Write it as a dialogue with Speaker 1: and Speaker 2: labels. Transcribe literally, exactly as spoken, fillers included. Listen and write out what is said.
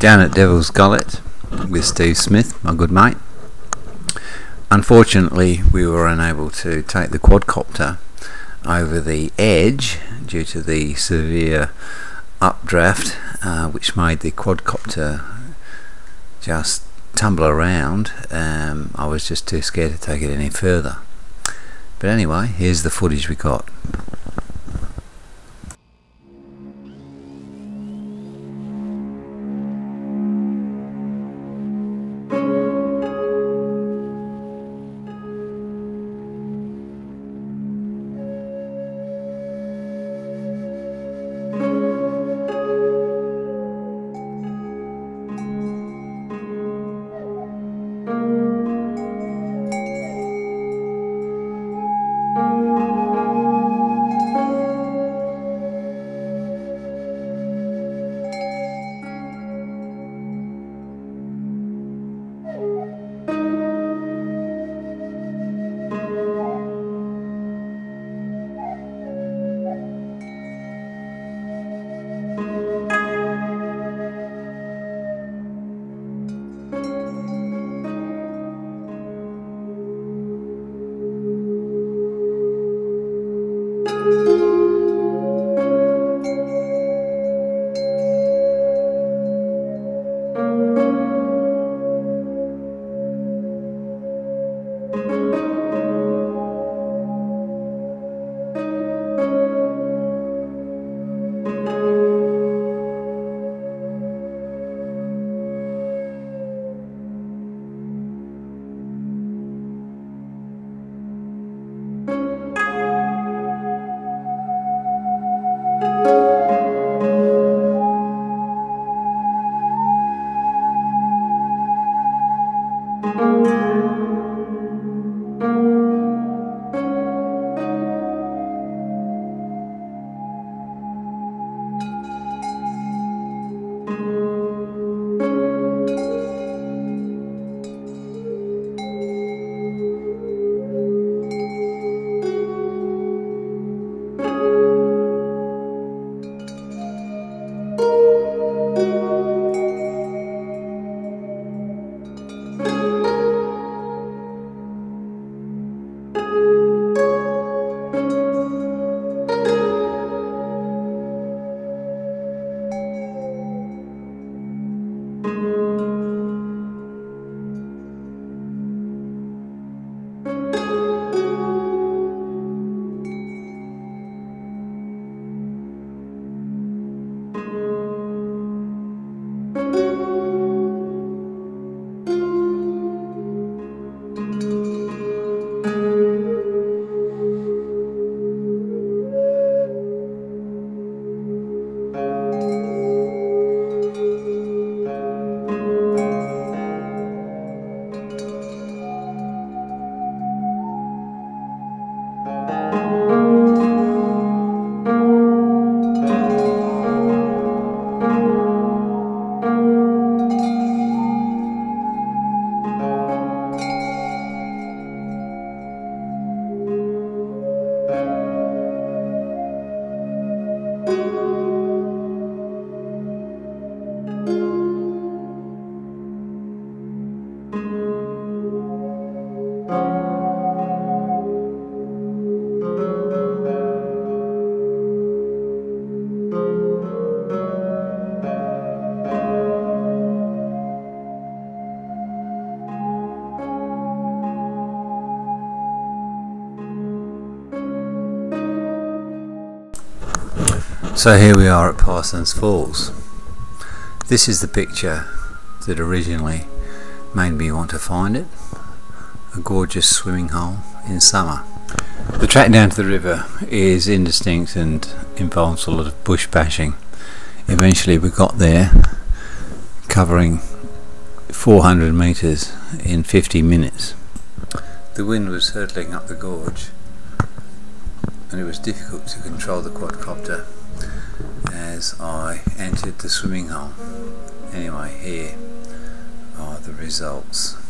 Speaker 1: Down at Devil's Gullet with Steve Smith, my good mate. Unfortunately, we were unable to take the quadcopter over the edge due to the severe updraft, uh, which made the quadcopter just tumble around. Um, I was just too scared to take it any further. But anyway, here's the footage we got. So here we are at Parsons Falls. This is the picture that originally made me want to find it. A gorgeous swimming hole in summer. The track down to the river is indistinct and involves a lot of bush bashing. Eventually we got there, covering four hundred metres in fifty minutes. The wind was hurtling up the gorge and it was difficult to control the quadcopter as I entered the swimming hole. Anyway, here are the results.